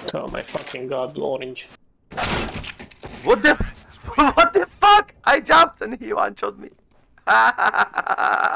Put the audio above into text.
Oh my fucking god, orange. What the? What the fuck? I jumped and he one-shot me.